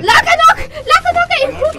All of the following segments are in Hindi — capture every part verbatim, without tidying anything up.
लाका नॉक, लाका नॉक,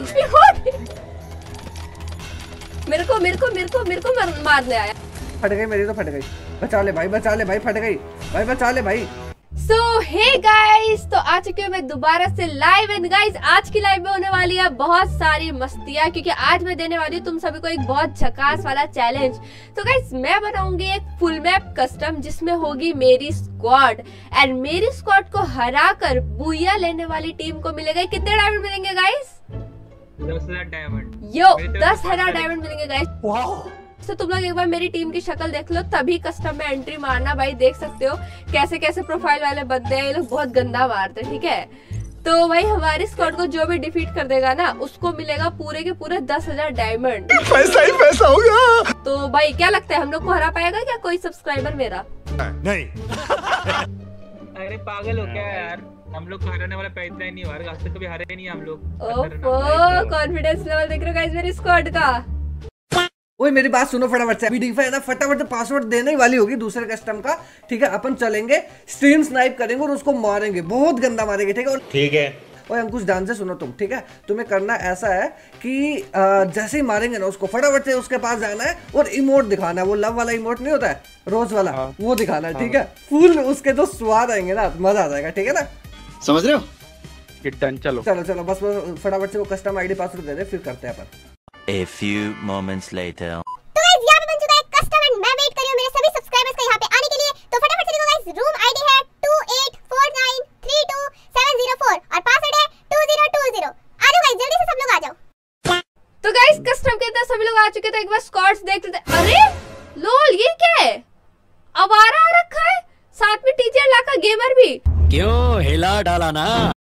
मेरे को मेरे को मेरे को मेरे को मारने आया। फट गई मेरी तो, फट गई। बचा ले भाई, बचा ले भाई, फट गई भाई, बचा ले भाई। सो हे गाइस, तो आ चुके हैं मैं दोबारा से लाइव। एंड गाइस आज की लाइव में होने वाली है बहुत सारी मस्तियां, क्योंकि आज मैं देने वाली हूँ तुम सभी को एक बहुत झकास वाला चैलेंज। तो गाइस मैं बनाऊंगी एक फुल मैप कस्टम जिसमें होगी मेरी स्क्वाड, एंड मेरी स्क्वाड को हरा कर बुया लेने वाली टीम को मिलेगा कितने डायमंड मिलेंगे गाइस? दस हजार डायमंड। यो दस हजार डायमंड मिलेंगे गाइस। तो तुम लोग एक बार मेरी टीम की शक्ल देख लो, तभी कस्टम में एंट्री मारना। भाई देख सकते हो कैसे कैसे प्रोफाइल वाले बंदे हैं, ये लोग बहुत गंदा मारते हैं, ठीक है। तो भाई हमारी स्क्वाड को जो भी डिफीट कर देगा ना, उसको मिलेगा पूरे के पूरे दस हजार डायमंड। पैसा ही पैसा होगा। तो भाई क्या लगता है हम लोग को हरा पाएगा क्या कोई सब्सक्राइबर मेरा? नहीं। अरे पागल हो क्या यार, हम लोग हराने वाला पैसा ही नहीं हुआ, आज तक कभी हारे नहीं हम लोग। ओहो कॉन्फिडेंस लेवल देख रहे हो गाइस मेरी स्क्वाड का। ओए मेरी बात सुनो फटाफट से, वीडियो है ना, फटाफट से पासवर्ड देने ही वाली होगी दूसरे कस्टम का, ठीक है। अपन चलेंगे स्ट्रीम स्नाइप करेंगे और उसको मारेंगे, बहुत गंदा मारेंगे, ठीक है। ठीक है। और अंकुश ध्यान से सुनो तुम, ठीक है। तुम्हें करना ऐसा है कि जैसे ही मारेंगे ना उसको, फटाफट से उसके पास जाना है और इमोट दिखाना है। वो लव वाला इमोट नहीं होता है, रोज वाला, हाँ। वो दिखाना है, ठीक है। फुल उसके जो स्वाद आएंगे ना, मजा आ जाएगा, ठीक है ना, समझ रहे हो? चलो चलो चलो बस फटाफट से वो कस्टम आईडी पासवर्ड दे दे, फिर करते हैं अपन। A few moments later. तो गाइस यहाँ पे बन चुका है कस्टम एंड मैं वेट कर रही हूँ मेरे सभी सब्सक्राइबर्स का यहाँ पे आने के लिए। तो फटाफट से देखो गाइस, रूम आईडी है two eight four nine three two seven zero four और पासवर्ड है टू जीरो टू जीरो। आ जाओ गाइस, जल्दी से सब लोग आ जाओ। तो गाइस कस्टम के अंदर सभी लोग आ चुके, तो एक बार स्क्वाड्स देख लेते हैं। अरे लोल ये क्या है, आवारा आ रखा है, साथ में टीचर लाका गेमर भी। क्यों हिला डाला ना?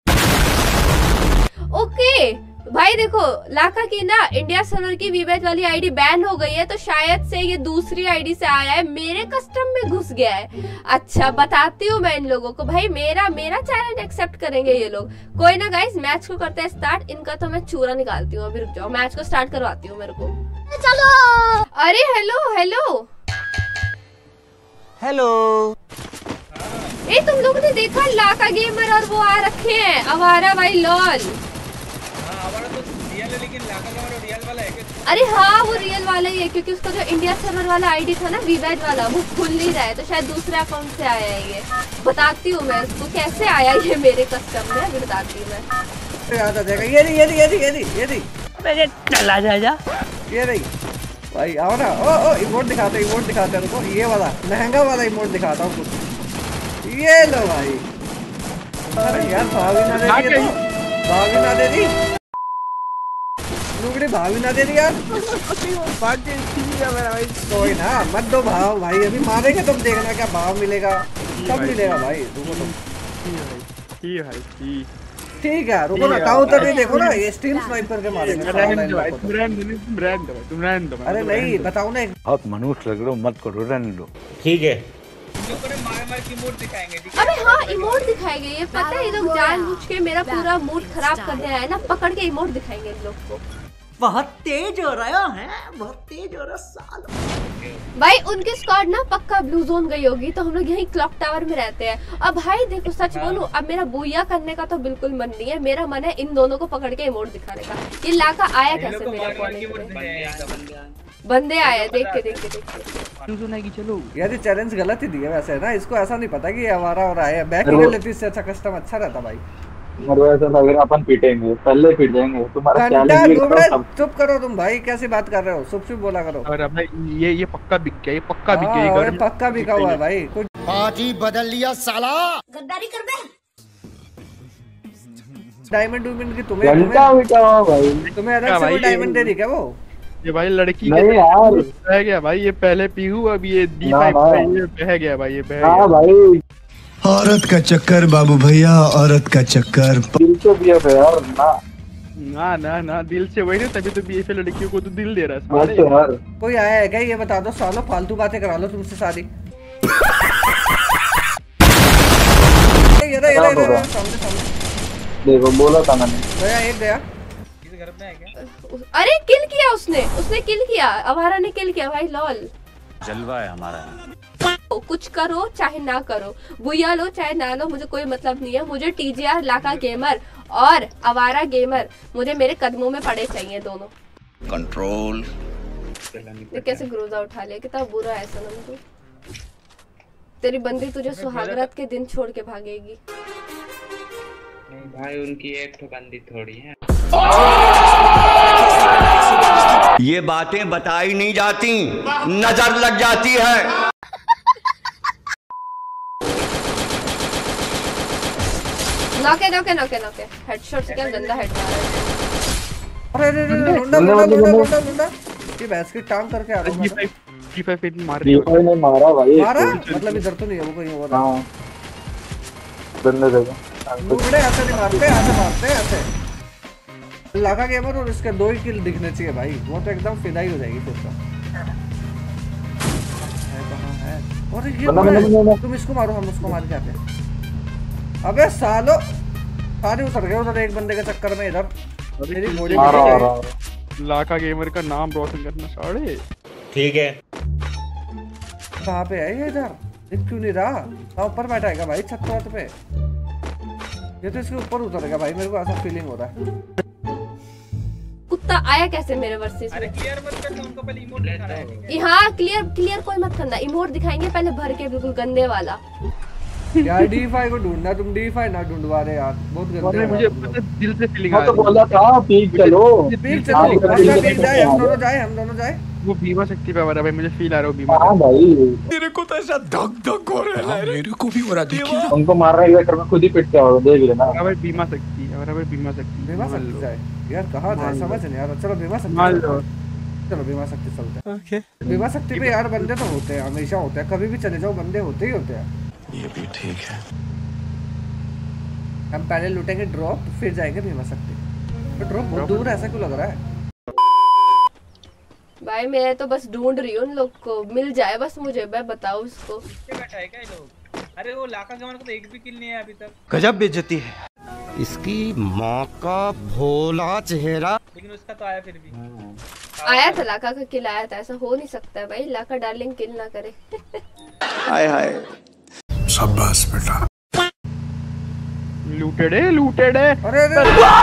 ओके भाई देखो, लाका की ना इंडिया सर्वर की वीबैच वाली आईडी बैन हो गई है, तो शायद से ये दूसरी आईडी से आया है, मेरे कस्टम में घुस गया है। अच्छा बताती हूँ मैं इन लोगों को, भाई मेरा मेरा चैलेंज एक्सेप्ट करेंगे ये लोग। कोई ना गाइस, मैच को करते हैं स्टार्ट। इनका तो मैं चूरा निकालती हूँ, अभी रुक जाओ, मैच को स्टार्ट करवाती हूँ मेरे को। चलो। अरे हेलो हेलो हेलो। ए तुम लोगों ने देखा लाका गेमर और वो आ रखे हैं आवारा भाई लॉल। लेकिन लाका गेमर और रियल वाला है क्या? अरे हाँ वो रियल वाला ही है, क्योंकि उसका जो इंडिया सर्वर वाला आईडी था ना वीबैच वाला, वो खुल नहीं रहा है, तो शायद दूसरे अकाउंट से आया है ये। बताती हूँ मैं उसको कैसे आया ये मेरे कस्टम में, अभी बताती हूँ मैं। याद आ जाएगा। ये नहीं ये नहीं ये नहीं ये नहीं ये नहीं मेरे चला जाएगा ये नहीं भाई, आओ ना। ओ ओ इमोट दिखाते इमोट दिखाते रुको, ये वाला महंगा वाला इमोट दिखाता हूँ कुछ। ये लो भाई। अरे यार भाभी ना दे दी, भाभी ना दे दी, लुगड़ी भाभी ना दे दी यार। कोई ना, मत दो भाव भाई, अभी मारेंगे तुम देखना क्या भाव मिलेगा, कब मिलेगा भाई रुको तुम। ठीक है रुको ना, काउंटर नहीं देखो ना, ये स्ट्रीम स्नाइप करके मारेंगे। अरे नहीं बताओ ना, बहुत मनुष्य लग रहे हो, मत करो, रहने दो। ठीक है, मार मार के इमोट दिखाएंगे। अबे हाँ इमोट दिखाएंगे, ये पता है, ये लोग जानबूझ के मेरा पूरा मूड खराब करने आए ना, पकड़ के इमोट दिखाएंगे इन लोग को। बहुत तेज हो रहा है, बहुत तेज हो रहा साल। भाई उनके स्क्वाड ना पक्का ब्लू जोन गई होगी, तो हम लोग यहीं क्लॉक टावर में रहते हैं। अब भाई देखो सच बोलूं, अब मेरा बुया करने का तो बिल्कुल मन नहीं है, मेरा मन है इन दोनों को पकड़ के इमोट दिखाने का। ये लाका आया कैसे मेरा बंदे आए, देख के देख के देख के। चलो यार ये चैलेंज गलत ही दिया वैसे ना, इसको ऐसा नहीं पता कि ये हमारा और आया बैक कर लेती, इससे अच्छा कस्टम अच्छा रहता भाई। मेरे ऐसा लग रहा अपन पीटेंगे, पहले पीट जाएंगे तुम्हारा चैलेंज। चुप करो तुम भाई, कैसी बात कर रहे हो, चुप चुप बोला करो। अरे भाई ये ये पक्का बिक गया, ये पक्का बिक गया, ये पक्का बिका हुआ है भाई। कुछ पार्टी बदल लिया साला, गद्दारी कर बे। डायमंड डायमंड की तुम्हें घंटा बिका हुआ भाई, तुम्हें अलग से वो डायमंड दे दी क्या वो? ये भाई लड़की नहीं यार बह गया भाई, ये पहले पीहू, अब ये डी फाइव ये बह गया भाई, ये बह गया। हां भाई औरत का चक्कर बाबू भैया, औरत का चक्कर। दिल से दिया था यार ना ना ना ना दिल से वही ना, तभी तो बीएफए लड़कियों को तो दिल दे रहा है बस यार। कोई आया है क्या ये बता दो, सालों फालतू बातें करा लो तुमसे सारी। ये रहा ये रहा ये रहा सामने सामने देखो, बोला था मैंने। गया एक गया, अरे किल किया उसने, उसने किल किया, अवारा ने किल किया भाई लॉल। जलवा है हमारा। कुछ करो चाहे ना करो, बुया लो चाहे ना लो, मुझे कोई मतलब नहीं है। मुझे टीजीआर लाका गेमर और आवारा गेमर मुझे मेरे कदमों में पड़े चाहिए दोनों। कंट्रोल। कैसे ग्रोजा उठा लिया, कितना बुरा है सनम तू। तेरी बंदी तुझे सुहागरात के दिन छोड़ के भागेगी। नहीं भाई, उनकी एक तो बंदी थोड़ी है। ये बातें बताई नहीं जाती, नजर लग जाती है। नॉके नॉके नॉके नॉके हेडशॉट से क्या गंदा हेड मारा है। अरे अरे अरे लुंडा लुंडा लुंडा लुंडा लुंडा ये भैंस की टांग करके आ रहा हूं। मैं जी फाइव पे मार दिया। जी फाइव ने मारा भाई। मारा मतलब इधर तो नहीं है वो, कहीं और। हां बंदे देखो लुंडे ऐसे नहीं मारते, ऐसे मारते ऐसे। लाका गेमर और इसके दो ही किल दिखने चाहिए भाई, वो तो एकदम फिदाई हो जाएगी फिर तो। है कहां है? और ये तुम इसको मारो, हम उसको मार के आते हैं। अबे सालो सारे उतर गए उधर एक बंदे के चक्कर में। इधर मेरी गोली लाका गेमर का नाम रोशन करना साढ़े ठीक है। कहाँ पे है ये? इधर दिख क्यों नहीं रहा? ऊपर बैठा है भाई छत छत पे। ये तो इसके ऊपर उतरेगा भाई, मेरे को ऐसा फीलिंग हो रहा है। कुत्ता आया कैसे मेरे वर्सेस में? अरे क्लियर मत करना, उनको पहले इमोट दिखाना है। हाँ क्लियर क्लियर कोई मत करना, इमोट दिखाएंगे पहले भर के बिल्कुल गंदे वाला। यार डी फाइव को ढूंढना, तुम डी फाइव ना ढूंढवा रहे यार, बहुत गंदे हैं। मुझे पता दिल से फीलिंग आ रही है। तो बोला था पीक चलो, पीक चलो, अच्छा पीक जाए, हम दोनों जाए, हम दोनों जाए। वो भीमा शक्ति पे आ रहा है भाई, मुझे फील आ रहा है भीमा। हां भाई मेरे को तो ऐसा धक धक हो रहा है। मेरे को भी हो रहा देखिए। उनको मार रहा है इधर में, खुद ही पिटते हो, देख लेना। हां भाई भीमा शक्ति, हमारा भाई भीमा शक्ति। भीमा शक्ति जाए यार, कहां जाए समझ नहीं आ रहा। चलो भीमा शक्ति मान लो, चलो भीमा शक्ति चलते हैं। ओके भीमा शक्ति पे यार बंदे तो होते हैं, हमेशा होते हैं, कभी भी चले जाओ बंदे होते ही होते हैं। ये भी ठीक है। हम पहले लूटेंगे ड्रॉप, फिर जाएंगे भीमा शक्ति। तो ड्रॉप बहुत दूर है, ऐसा क्यों लग रहा है भाई? मैं तो बस ढूंढ रही हूँ उन लोग को, मिल जाए बस मुझे, मैं बताऊँ उसको। बैठा है क्या ये लोग? अरे वो लाका गेमर को तो एक भी किल नहीं है अभी तक। गजब बेइज्जती है इसकी माँ का भोला चेहरा। लेकिन उसका तो आया फिर भी। आया था लाका का किल आया था, ऐसा हो नहीं सकता है भाई, लाका डार्लिंग किल ना करे। हाय हाय शाबाश बेटा। लूटेड है, लूटेड है। अरे अरे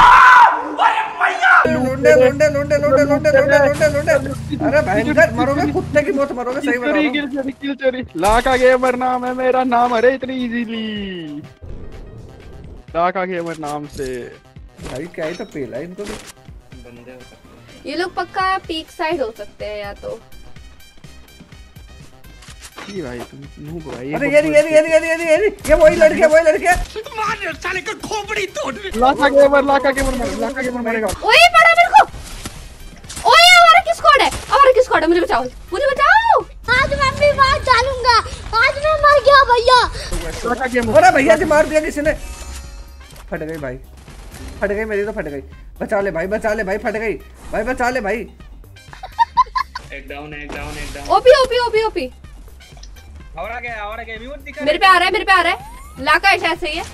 लुंडे लुंडे लुंडे लुंडे लुंडे लुंडे लुंडे लुंडे। अरे भयंकर मरोगे, कुत्ते की मौत मरोगे। सही बता रहा हूं। किल किल चोरी। लाका गेमर नाम है मेरा, नाम अरे इतनी इजीली लाका गेमर नाम से भाई क्या ही तो पेला है इनको भी। बंदे हो सकते हैं ये लोग पक्का पीक साइड हो सकते हैं या तो। ये भाई तुम नूब भाई। अरे ये ये ये ये ये ये ये वही लड़के, वही लड़के। मार साले का खोपड़ी तोड़। लाका गेमर, लाका गेमर मरेगा, लाका गेमर मरेगा। ओए पड़ा मेरे को। ओए हमारा किस स्क्वाड है? हमारा किस स्क्वाड है? मुझे बचाओ, मुझे बचाओ। आज मैं अपनी बात डालूंगा, आज मैं मर गया भैया। Laka gamer. अरे भैया जी मार दिया किसी ने। फट गई भाई, फट गई मेरी तो, फट गई। बचा ले भाई, बचा ले भाई, फट गई भाई, बचा ले भाई। एक डाउन है, एक डाउन है, एक down. OP OP OP OP. और आ गया, और आ गया। इमोट दिखा। मेरे पे आ रहा है, मेरे पे आ रहा है। लाका है शायद, सही है।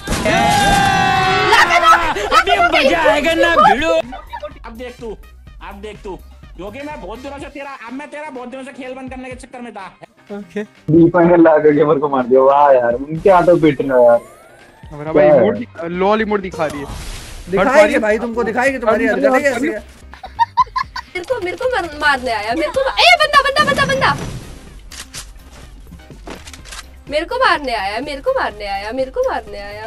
लाका ना अभी मजा आएगा ना भिड़ो। अब देख तू, अब देख तू, क्योंकि मैं बहुत दिनों से तेरा, अब मैं तेरा बहुत दिनों से खेल बंद करने के चक्कर में था। ओके दीपक ने लाका गेमर को मार दिया। वाह यार, उनके हाथों पिट रहा यार। हमारा भाई इमोट, लॉल इमोट दिखा रही है। दिखाएगी भाई, तुमको दिखाएगी, तुम्हारी हरकतें कैसी है। मेरे को मेरे को मार, मारने आया मेरे को। ए बंदा बंदा बंदा बंदा मेरे को मारने आया, मेरे को मारने आया, मेरे को मारने आया।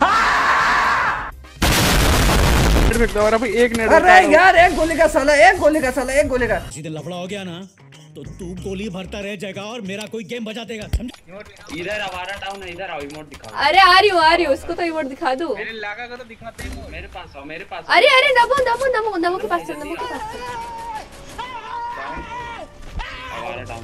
भाई एक नेट। अरे यार एक गोली का साला, एक गोली का साला, एक गोली का। सीधे लफड़ा हो गया ना तो तू गोली भरता रह जाएगा और मेरा कोई गेम बजा देगा, समझ? इधर आवारा डाउन है, इधर आओ, इमोट दिखाओ। अरे आ रही हूँ, आ रही हूँ, उसको तो इमोट दिखा दो। मेरे लाका को तो दिखाते हैं। मेरे पास आओ, मेरे पास। अरे अरे नमो नमो नमो नमो के पास चल, नमो के पास चल। आवारा डाउन।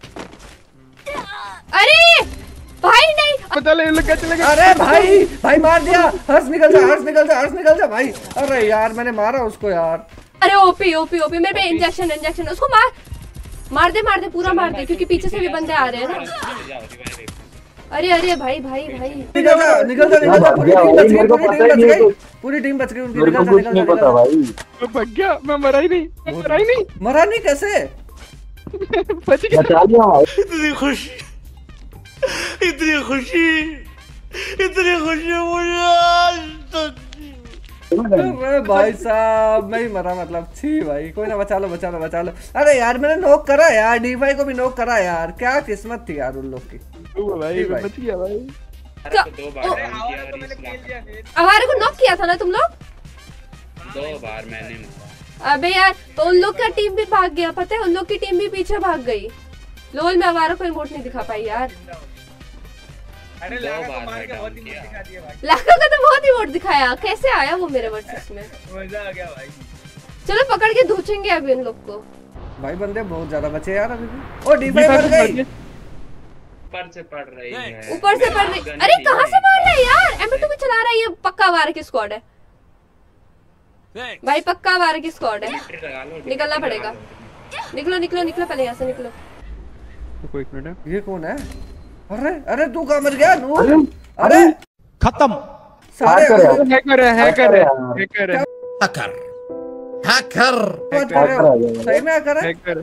अरे भाई नहीं, चले लगा चले। अरे भाई भाई मार दिया। हर्ष निकल जा, हर्ष निकल जा, हर्ष निकल जा भाई। अरे यार मैंने मारा उसको यार। अरे ओपी ओपी ओपी मेरे पे इंजेक्शन इंजेक्शन। उसको मार मार दे, मार दे, पूरा मार दे, क्योंकि पीछे से भी बंदे आ रहे हैं ना। अरे अरे भाई भाई भाई निकल जा, निकल जा, निकल जा। पूरी टीम बच गई, पूरी टीम बच गई, पूरी टीम बच गई उनकी। निकल जा, निकल जा, निकल जा। मैं भाग गया, मैं मरा ही नहीं, मैं मरा ही नहीं। मरा नहीं कैसे? बचा लिया भाई। इतनी खुशी, इतनी खुशी, इतनी खुशी मुझे आज तक। अरे भाई साहब मैं ही मरा, मतलब छी भाई। कोई ना, बचा लो बचा लो बचा लो। अरे यार मैंने नॉक करा यार, डीफाई को भी नॉक करा यार, क्या किस्मत थी यार उन लोग की। भाई बच गया भाई। दो बार हमारे को नॉक किया था ना तुम लोग? दो बार मैंने मारा। अबे यार तो उन लोग का टीम भी भाग गया, पता है उन लोग की टीम भी पीछे भाग गई। लोल में हमारा कोई इमोट नहीं दिखा पाई यार। अरे लागा को मार के बहुत इमोट दिखा दिया भाई। लागा का तो बहुत इमोट दिखाया, कैसे आया वो मेरे वर्सेस में? मजा आ गया भाई। चलो पकड़ के धूचेंगे अभी इन लोग को। भाई बंदे बहुत ज्यादा बचे यार अभी भी। ओ डीफाई मर गई। ऊपर से पड़ रही है, ऊपर से पड़ रही। अरे कहां से मार रहा है यार? एम टू भी चला रहा है, ये पक्का वार की स्क्वाड है भाई, पक्का वार की स्क्वाड है। निकलना पड़ेगा, निकलो निकलो निकलो, पहले यहाँ से निकलो। तो एक मिनट है, ये कौन है? अरे अरे तू कहाँ मर गया नूर? अरे खत्म। सारे हैकर है, हैकर है, हैकर है, हैकर हैकर सही में हैकर है। हैकर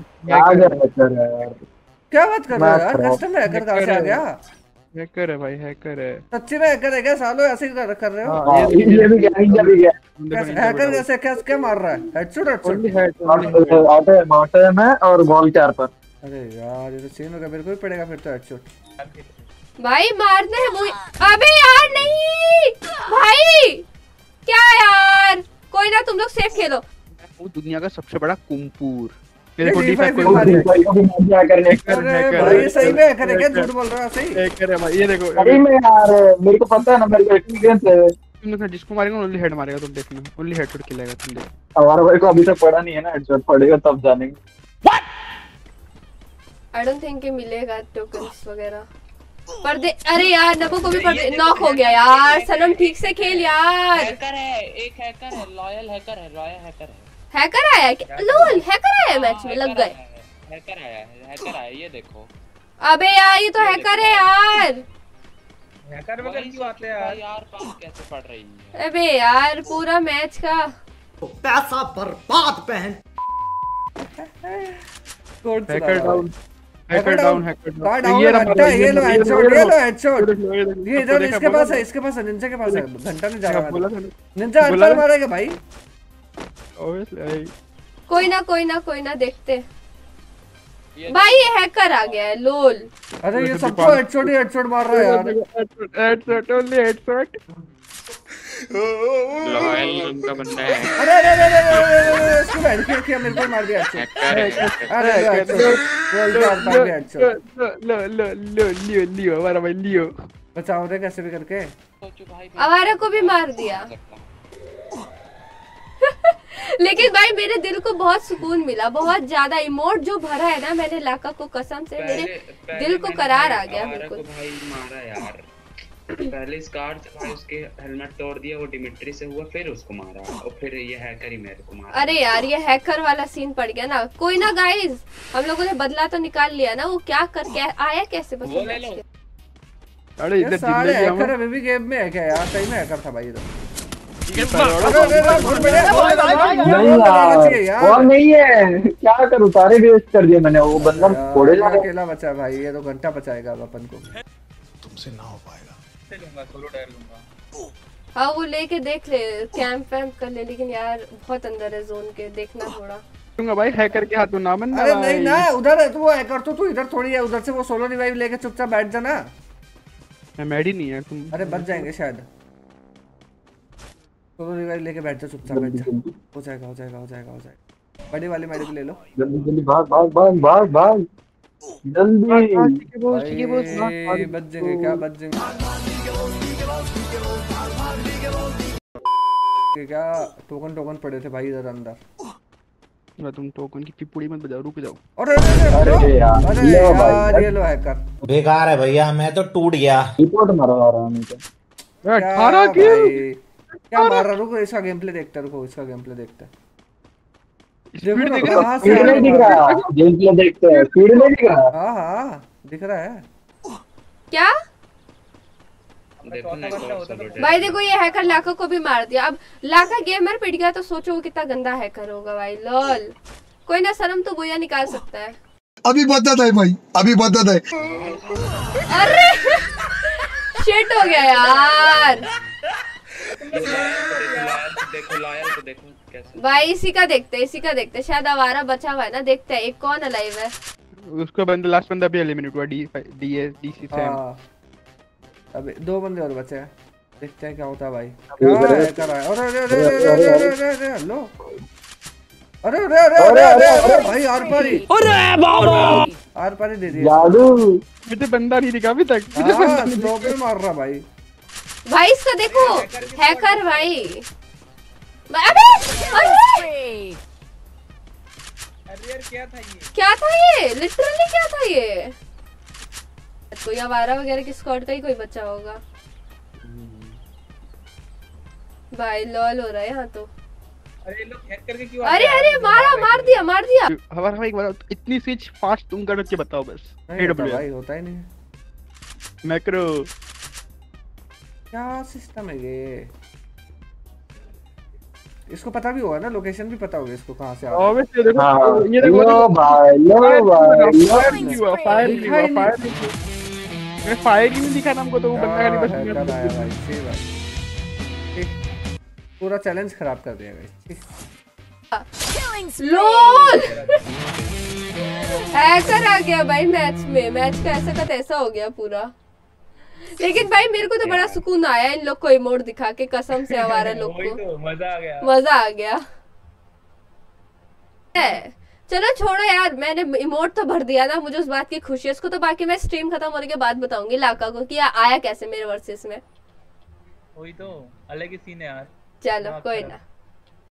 क्या बात कर रहे हो यार? कस्टम हैकर कहाँ से आ गया? हैकर है भाई, हैकर है। सच्ची में हैकर है क्या? सालों ऐसे ही कर, कर रहे हो? हाँ, ये भी गया, ये भी गया। हैकर कैसे क्या क्या मार रहा है? हेडशॉट हेडशॉट ऑटो ऑटो में और बॉल चार पर। अरे यार ये तो सीन होगा, मेरे को भी पड़ेगा फिर तो हेडशॉट। भाई मारना है मुझे। अबे यार नहीं भाई, क्या यार? कोई ना तुम लोग सेफ खेलो। वो दुनिया का सबसे बड़ा कुंपूर। मेरे को डीफाई को मार दिया करने। अरे भाई सही में हैकर है क्या? झूठ बोल रहा है? सही हैकर है भाई, ये देखो। अरे मैं यार मेरे को पता है ना, मेरे को एक्सपीरियंस है। तुम लोग जिसको मारेगा ओनली हेड मारेगा, तुम देखना ओनली हेडशॉट खिलाएगा तुम देख। हमारा भाई को अभी तक पड़ा नहीं है ना, हेडशॉट पड़ेगा तब जानेंगे। आई डोंट थिंक कि मिलेगा टोकन्स वगैरह पर दे। अरे यार नबो को भी पर नॉक हो गया यार। सनम ठीक से खेल यार। हैकर है, एक हैकर है, लॉयल हैकर है, लॉयल हैकर है। हैकर आया क्या? लोल हैकर आया मैच में, लग गए। हैकर आया है, हैकर आया, ये देखो। अबे यार ये तो हैकर है यार। हैकर वगैरह क्यों आते हैं यार? यार पास कैसे पड़ रही है? अबे यार पूरा मैच का पैसा बर्बाद बहन। Hacker down, hacker down, hacker down. ये रहा, ये लो हेडशॉट, ये लो हेडशॉट। ये इधर इसके पास है, इसके पास है, निंजा के पास है। घंटा नहीं जा रहा, निंजा अंतर मारेगा भाई। कोई ना कोई ना कोई ना, देखते भाई। ये हैकर आ गया है लोल। अरे ये सबको हेडशॉट ही हेडशॉट मार रहा है यार। Headshot only headshot. लॉयल उनका बंदा है। अरे अरे अरे अरे इसको बैठ के किया, मेरे को मार दिया हेडशॉट। अरे बोल मार मार दिया हेडशॉट। लो लो लो लियो लियो हमारा भाई लियो। बचाओ रे कैसे भी करके। हमारे को भी मार दिया। लेकिन भाई मेरे दिल को बहुत सुकून मिला, बहुत ज्यादा। इमोट जो भरा है ना मैंने लाका को, कसम से मेरे दिल को करार आ गया बिल्कुल। भाई मारा यार, पहले स्कार से भाई उसके हेलमेट तोड़ दिया, वो डिमिट्री से हुआ, फिर उसको मारा और फिर ये हैकर ही मेरे को मारा। अरे यार ये हैकर वाला सीन पड़ गया ना। कोई ना गाइस, हम लोगों ने बदला तो निकाल लिया ना। वो क्या कर क्या आया कैसे बस। अरे इधर सारे हैकर अभी भी गेम में है क्या यार? सही में हैकर था भाई इधर। और नहीं है, क्या करूं, सारे वेस्ट कर दिए मैंने। वो बंदा फोड़े जा रहा है। अकेला बचा भाई, ये तो घंटा बचाएगा अपन को। तुमसे ना हो पाएगा। लूंगा सोलो टायर लूंगा। हाँ वो लेके देख ले, कैंप वैम्प कर ले, लेकिन यार बहुत अंदर है जोन के, देखना थोड़ा। दूंगा भाई हैकर के हाथों ना बनना। अरे नहीं ना, उधर है तो वो हैकर तो तू इधर थोड़ी है, उधर से वो सोलो रिवाइव लेके चुपचाप बैठ जाना। मैं मैडी नहीं है तुम। अरे बच जाएंगे शायद। सोलो रिवाइव लेके बैठ जा, चुपचाप बैठ जा। हो जाएगा हो जाएगा हो जाएगा हो जाएगा। बड़ी वाली मेडिक ले लो। जल्दी जल्दी भाग भाग भाग भाग भाग जल्दी। बच जाएंगे क्या? बच जाएंगे क्या? टोकन टोकन पड़े थे भाई इधर अंदर। तुम टोकन की पिपुड़ी मत बजाओ, रुक जाओ। अरे अरे यार, अरे यार ये लो हैकर बेकार है भैया, मैं तो टूट गया। रिपोर्ट मरवा रहा हूं मैं तो। अठारह किल क्या मार रहा? रुको इसका गेम प्ले देखते, रुको इसका गेम प्ले देखते। स्पीड दिख रहा है, स्पीड नहीं दिख रहा, गेम प्ले देखते हैं। स्पीड नहीं दिख रहा। हां हां दिख रहा है क्या? देखो ना भाई देखो ये हैकर लाका को भी मार दिया। अब लाका गेमर पिट गया तो सोचो वो कितना गंदा हैकर होगा भाई। लॉल कोई ना, शर्म तो बुया निकाल सकता है। अभी बदत है भाई, अभी बदत है। अरे शिट हो गया यार। देखो लायल को देखो कैसे। भाई इसी का देखते इसी का देखते शायद आवारा बचा हुआ है ना, देखते हैं एक कौन अलाइव है। उसका बंदा लास्ट बंदा भी एलिमिनेट हुआ, डी डी एस डीसी से। अबे दो बंदे और बचे हैं, देखते हैं क्या होता है भाई। क्या है कर रहा है? अरे अरे अरे अरे अरे अरे अरे लो, अरे अरे अरे अरे अरे भाई आर पारी, अरे बाबा आर पारी दे दिया जादू। मुझे बंदा नहीं दिखा अभी तक, हां स्लो पे मार रहा भाई। भाई इसका देखो हैकर भाई। अबे अरे अरे यार क्या था ये, क्या था ये, लिटरली क्या था ये। कोई आवारा वगैरह की स्क्वाड का ही कोई बच्चा होगा भाई। लॉल हो रहा है यहाँ तो। अरे लोग हैक करके क्यों? अरे अरे मारा मार दिया मार दिया। हमारा भाई एक बार इतनी स्विच फास्ट तुम कर के बताओ बस। एडब्ल्यू भाई होता ही नहीं मैक्रो। क्या सिस्टम है ये? इसको पता भी होगा ना, लोकेशन भी पता होगा इसको कहां से आ रहा है। ऑब्वियसली देखो हाँ, ये देखो लो भाई लो भाई लो फायर नहीं हुआ, फायर नहीं हुआ, फायर नहीं फायर ही नहीं दिखा ना हमको, तो वो बंदा खाली बस हैकर आया भाई। सही बात, पूरा चैलेंज खराब कर दिया गाइस। लोल हैकर आ गया भाई मैच में, मैच का ऐसा का तैसा हो गया पूरा। लेकिन भाई मेरे को तो बड़ा सुकून आया इन लोग को इमोट दिखा के, कसम से हमारे लोग को तो मजा आ गया, मजा आ गया। चलो छोड़ो यार, मैंने इमोट तो भर दिया ना, मुझे उस बात की खुशी है। इसको तो बाकी मैं स्ट्रीम खत्म होने के बाद बताऊंगी लाका को कि आया कैसे मेरे वर्सेस में। वही तो अलग ही सीन है यार। चलो कोई ना।